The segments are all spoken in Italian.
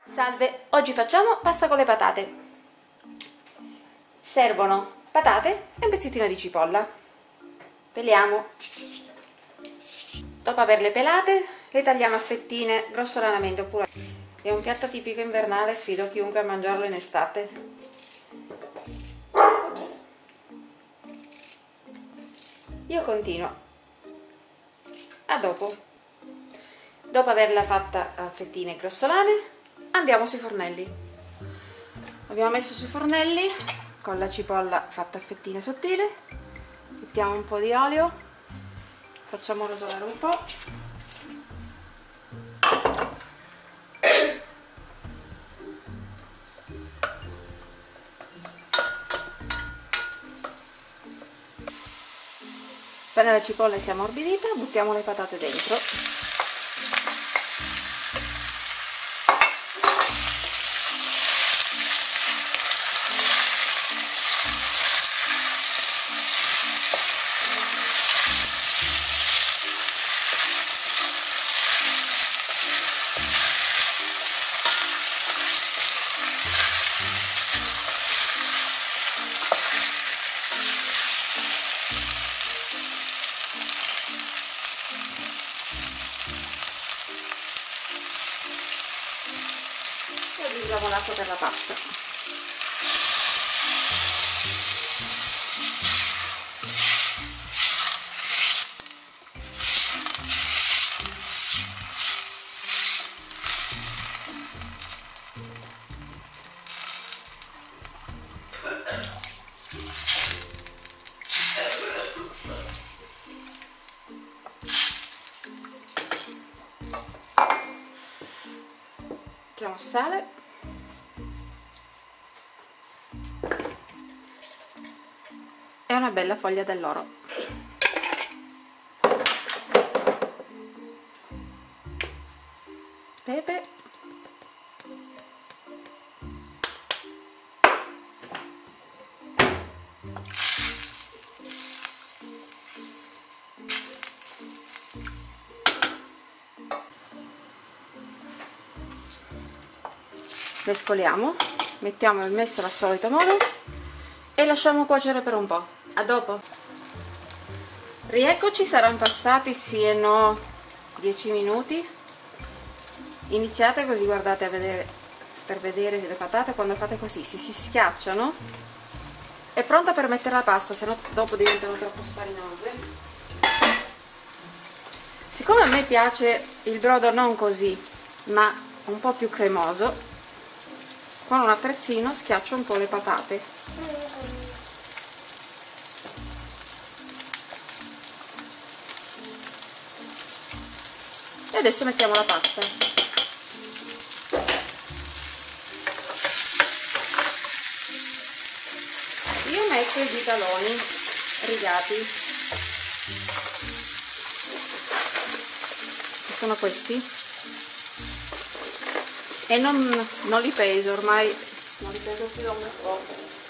Salve, oggi facciamo pasta con le patate. Servono patate e un pezzettino di cipolla. Peliamo. Dopo averle pelate, le tagliamo a fettine grossolanamente, oppure è un piatto tipico invernale, sfido chiunque a mangiarlo in estate. Ops. Io continuo. A dopo. Dopo averla fatta a fettine grossolane, andiamo sui fornelli. Abbiamo messo sui fornelli con la cipolla fatta a fettine sottili, mettiamo un po' di olio, facciamo rosolare un po', appena la cipolla si è ammorbidita buttiamo le patate dentro. E aggiungiamo l'acqua per la pasta. Mettiamo sale e una bella foglia dell'oro. Pepe. Mescoliamo, mettiamo il messo al solito modo e lasciamo cuocere per un po'. A dopo. Rieccoci, saranno passati sì e no 10 minuti. Iniziate così, guardate a vedere, per vedere le patate quando fate così si schiacciano. È pronta per mettere la pasta, se no dopo diventano troppo sfarinose. Siccome a me piace il brodo non così, ma un po' più cremoso, con un attrezzino schiaccio un po' le patate. E adesso mettiamo la pasta. Io metto i bitaloni rigati, che sono questi. E non li peso, ormai non li peso più da un po'.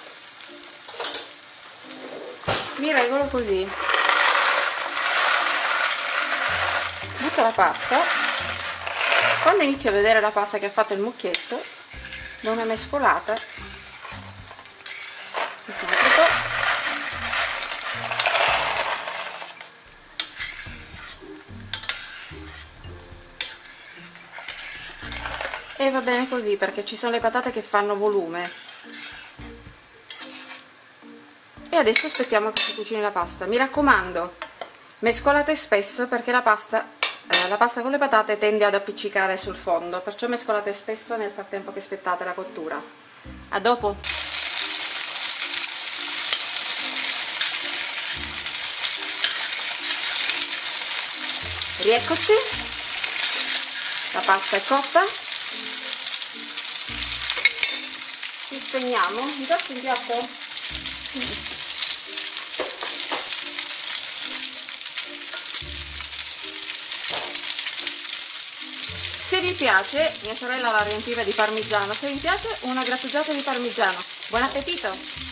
Mi regolo così. Butto la pasta. Quando inizio a vedere la pasta che ha fatto il mucchietto, do una mescolata. Mettiamo un po'. E va bene così, perché ci sono le patate che fanno volume. E adesso aspettiamo che si cucini la pasta. Mi raccomando, mescolate spesso, perché la pasta con le patate tende ad appiccicare sul fondo, perciò mescolate spesso nel frattempo che aspettate la cottura. A dopo. Rieccoci, la pasta è cotta. Ci spegniamo. Mi date un piatto? Se vi piace, mia sorella la riempiva di parmigiano, se vi piace una grattugiata di parmigiano. Buon appetito!